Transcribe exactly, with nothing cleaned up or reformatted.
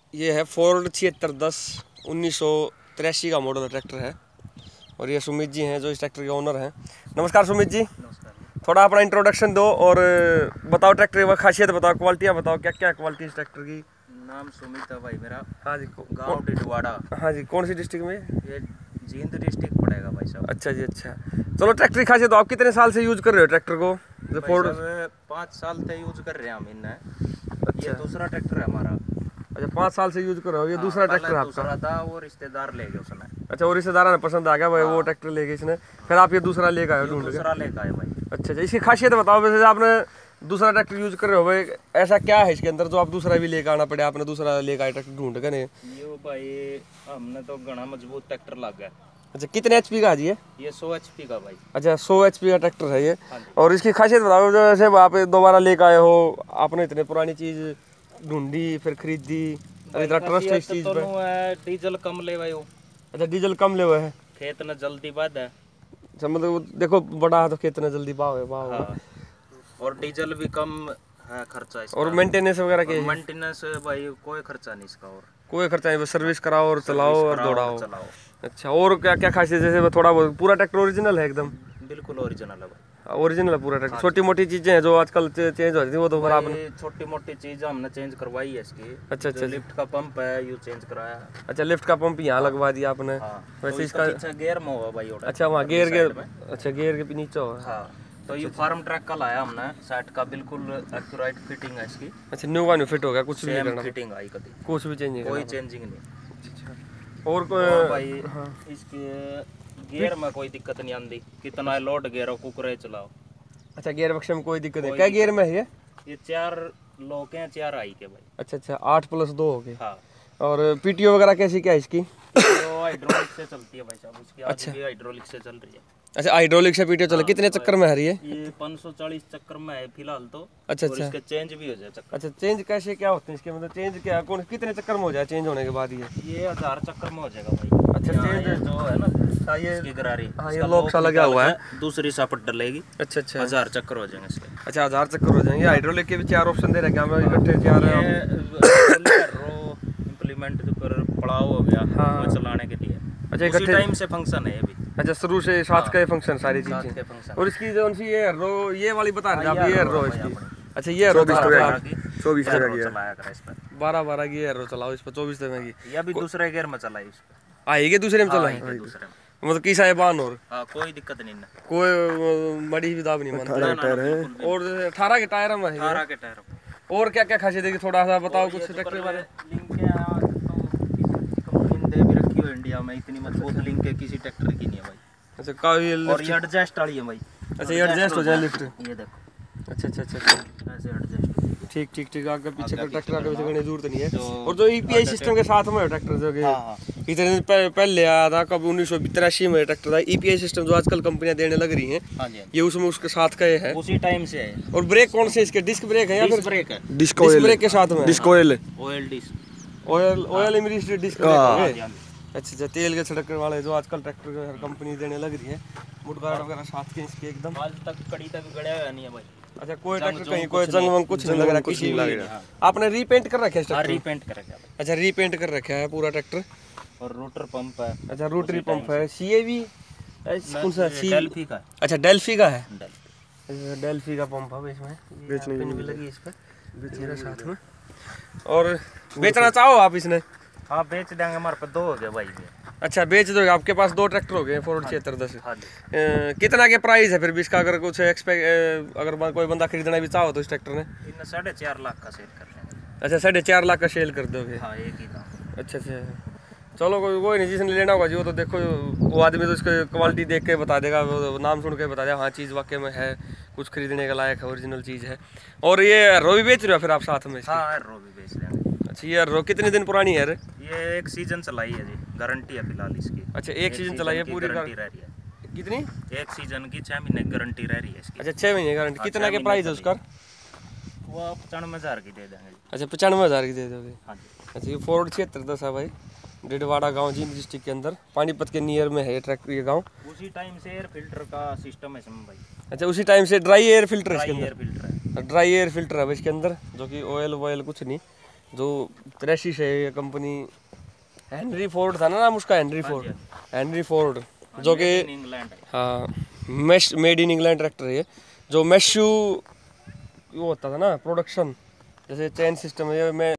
ये है फोर्ड छिहत्तर दस उन्नीस सौ तिरासी का मॉडल ट्रैक्टर है। और ये सुमित जी हैं जो इस ट्रैक्टर के ओनर हैं। नमस्कार सुमित जी। नमस्कार। थोड़ा अपना इंट्रोडक्शन दो और बताओ ट्रैक्टर की खासियत बताओ, क्वालिटियाँ बताओ, क्या क्या क्वालिटी इस ट्रैक्टर की। नाम सुमित है भाई मेरा। हाँ जी। गांव टिटवाड़ा। हाँ जी, कौन सी डिस्ट्रिक्ट में? ये जींद डिस्ट्रिक्ट पड़ेगा भाई साहब। अच्छा जी, अच्छा। चलो ट्रैक्टर की खासियत, तो आप कितने साल से यूज कर रहे हो ट्रैक्टर को? जो फोर्ड पाँच साल से यूज कर रहे हैं हम इन्हें। अच्छा। ये दूसरा ट्रैक्टर है हमारा। अच्छा, पाँच साल से यूज कर रहे हो। ये हाँ, दूसरा ट्रैक्टर है आपका? दूसरा था, वो रिश्तेदार ले गए उसने। अच्छा, वो रिश्तेदार ने पसंद आ गया भाई, वो ट्रैक्टर ले गए इसने, फिर आप ये दूसरा लेकर आए ढूंढ के? दूसरा लेकर आए भाई। अच्छा अच्छा, इसकी खासियत बताओ। वैसे आपने दूसरा ट्रैक्टर यूज कर रहे हो भाई, ऐसा क्या है इसके अंदर जो आप दूसरा भी लेकर आना पड़े, आपने दूसरा लेकर आए ट्रैक्टर ढूंढ के? नहीं ये भाई हमने तो घना मजबूत ट्रैक्टर लग गया। अच्छा, कितने एचपी का है जी ये? ये सौ एचपी का भाई। अच्छा, सौ एचपी का ट्रैक्टर है ये। हाँ। और इसकी खासियत बताओ, जो जैसे आप दोबारा लेकर आए हो, आपने इतने पुरानी चीज़ ढूंढी फिर खरीदी, अब इतना ट्रस्ट है इस चीज़ पे। डीजल कम ले भाई वो। अच्छा, डीजल कम ले हुए है। खेत न जल्दी बाद है। अच्छा, मतलब देखो बड़ा है तो खेत न जल्दी भाव है भाव। हाँ। और डीजल भी कम है खर्चा इसका। और मेंटेनेंस वगैरह के? मेंटेनेंस भाई कोई खर्चा नहीं इसका। और कोई खर्चा नहीं, बस सर्विस कराओ और चलाओ और दौड़ाओ। चलाओ। अच्छा, और क्या क्या खासियत? जैसे थोड़ा बहुत पूरा ट्रैक्टर ओरिजिनल है एकदम? बिल्कुल ओरिजिनल है भाई। ओरिजिनल है पूरा ट्रैक्टर। छोटी मोटी चीजें हैं जो आजकल चेंज हो रही थी वो तो फिर आपने? छोटी मोटी चीज हमने चेंज करवाई है इसकी। अच्छा अच्छा। लिफ्ट का पंप है यू चेंज कराया। अच्छा, लिफ्ट का पंप यहाँ लगवा दिया आपने? हाँ। वैसे तो इसका पीछे गियर में होगा भाई। अच्छा, वहाँ गियर के? अच्छा, गियर के नीचे होगा। हाँ। तो ये फार्म ट्रैक का लाया हमने सेट का, बिल्कुल एक्यूरेट फिटिंग है इसकी। अच्छा, न्यू वन फिट हो गया, कुछ भी नहीं करना? फिटिंग आई कभी, कुछ भी चेंज नहीं, कोई चेंजिंग नहीं। और कोई भाई इसके गियर में कोई दिक्कत नहीं आती। कितना लोड गियर हो, कुकरे चलाओ। अच्छा, गियर बक्से में कोई दिक्कत नहीं? क्या गियर में है ये? ये चार लोग हैं, चार आई के भाई। अच्छा अच्छा, आठ प्लस दो हो गए। हाँ। और पीटीओ वगैरह कैसी क्या है इसकी? तो हाइड्रोलिक से चलती है भाई साहब उसकी। अच्छा, हाइड्रोलिक से चल रही है। अच्छा, हाइड्रोलिक से पीटीओ चले। कितने चक्कर में है ये? ये पाँच सौ चालीस चक्कर में है फिलहाल तो। अच्छा और अच्छा। इसके चेंज भी हो जाए चक्कर। अच्छा, चेंज कैसे क्या होते हैं इसके? मतलब चेंज क्या कौन कितने चक्कर में हो जाए चेंज होने के बाद? ये ये हजार चक्कर में हो जाएगा भाई। अच्छा, चेंज जो है ना, हाँ ये इसकी गरारी। हाँ, ये लॉक सा लगा हुआ है, दूसरी सापट डलेगी। अच्छा अच्छा, हजार चक्कर हो जाएंगे इसके। अच्छा, हजार चक्कर हो जाएंगे। हाइड्रोलिक के भी चार ऑप्शन दे रखे हैं इकट्ठे चार रो इंप्लीमेंट पर पड़ाव हो गया। हाँ। वो चलाने के लिए। अच्छा, इकट्ठे इकट्ठे टाइम से फंक्शन है ये भी। अच्छा, शुरू से साथ का फंक्शन सारी साथ चीजें। के फंक्शन। और इसकी जो सी ये रो ये वाली बता रहे थे आप, ये रो इसकी? अच्छा, ये रो चौबीस चौबीस तरह की चलाया करा इस पर। बारह बारह की रो चलाओ इस पर, चौबीस तरह की। ये भी दूसरे गियर में चलाई इस पर। आएगी दूसरे में चला? दूसरे में मतलब की साहेबान और हाँ, कोई दिक्कत नहीं ना। कोई मड़ी भी दाब नहीं मानता। और अठारह के टायर में है। अठारह के टायर। और क्या क्या खासियत है थोड़ा सा बताओ कुछ ट्रैक्टर के बारे में? दे भी रखी हो इंडिया में, इतनी मजबूत लिंक है किसी ट्रैक्टर की नहीं है भाई। अच्छा, काफी। और ये एडजस्ट वाली है भाई। अच्छा, ये एडजस्ट हो जाए लिफ्ट? ये देखो। अच्छा अच्छा अच्छा, ऐसे एडजस्ट। ठीक ठीक ठीक। आगे पीछे का ट्रैक्टर आगे पीछे करने की जरूरत नहीं है। और जो ईपीआई सिस्टम के साथ में है ट्रैक्टर जो कि इतने दिन पहले आया था, कब उन्नीस सौ तिरासी में ट्रैक्टर था। ईपीआई सिस्टम जो आजकल कंपनियां देने लग रही हैं, ये उसमें उसके साथ का है, उसी टाइम से है। और ब्रेक कौन से इसके? डिस्क ब्रेक है या फिर ब्रेक है? डिस्क ब्रेक के साथ में? Disc oil oil disc oil oil immersed disc brake है। अच्छा अच्छा, तेल के छिड़कने वाले जो आजकल ट्रैक्टर हर कंपनी देने लग रही है, मुडगार्ड वगैरह साथ के इसके एकदम। आज तक कड़ी तक गड़ा हुआ नहीं है भाई। अच्छा, कोई ट्रैक्टर कहीं कोई जंग वंग कुछ नहीं लग रहा किसी भी? आपने रीपेंट कर रखा है ट्रैक्टर? रीपेंट कर रखा है। अच्छा, रीपेंट कर रखा है पूरा ट्रैक्टर। और रोटर पंप है। अच्छा, रोटरी पंप है। सीएवी कौन सा? सी डेल्फी का। अच्छा, डेल्फी का है। डेल्फी डेल्फी का पंप है इसमें, बेचने पिन भी लगी इस पर बेचने साथ में। और बेचना चाहो आप इसने? हाँ, बेच देंगे, हमारे पास दो हो गए भाई। अच्छा, बेच दोगे? आपके पास दो ट्रैक्टर हो गए फोर्ड छिहत्तर दस। हाँ। कितना के प्राइस है फिर भी इसका? अगर कुछ एक्सपेक्ट अगर कोई बंदा खरीदना भी चाहो तो इस ट्रैक्टर ने? इन साढ़े चार लाख का सेल कर रहे हैं। अच्छा, साढ़े चार लाख का सेल कर दोगे? हाँ, एक ही दाम। अच्छा अच्छा, चलो कोई कोई नहीं, जिसने लेना होगा जी वो तो देखो, वो आदमी तो इसकी क्वालिटी देख के बता देगा, वो नाम सुन के बता देगा हाँ चीज़ वाकई में है, कुछ खरीदने के लायक है, ओरिजिनल चीज़ है। और ये रो भी बेच रहे हो फिर आप साथ में? हाँ, रो भी बेच रहे हैं। अच्छा, ये रो कितने दिन पुरानी है? ये एक सीजन चलाई है जी, गारंटी है फिलहाल इसकी। अच्छा, एक सीजन चलाई है पूरी? गारंटी रह रही है। कितनी? एक सीजन की छह महीने गारंटी रह रही है इसकी। अच्छा, छः महीने गारंटी। कितना के प्राइस है उसका? वो पचानवे हज़ार की दे देंगे। अच्छा, पचानवे हज़ार की दे दोगे? हाँ जी। अच्छा, ये फोर्ड छिहत्तर दस है भाई, डिडवाड़ा गांव जींद डिस्ट्रिक्ट के अंदर, पानीपत के नियर में है ये ट्रैक ये गांव। उसी टाइम से एयर फिल्टर का सिस्टम है इसमें भाई। अच्छा, उसी टाइम से ड्राई एयर फिल्टर है इसके एयर अंदर? फिल्टर है। ड्राई एयर फिल्टर है इसके अंदर, जो कि ऑयल वॉयल कुछ नहीं, जो त्रेसिस है ये कंपनी, हेनरी फोर्ड था ना नाम उसका, हेनरी फोर्ड, हेनरी फोर्ड जो कि इंग्लैंड है। हाँ मेश मेड इन इंग्लैंड ट्रैक्टर है ये, जो मेशू वो होता था ना प्रोडक्शन, जैसे चेन सिस्टम है ये मैं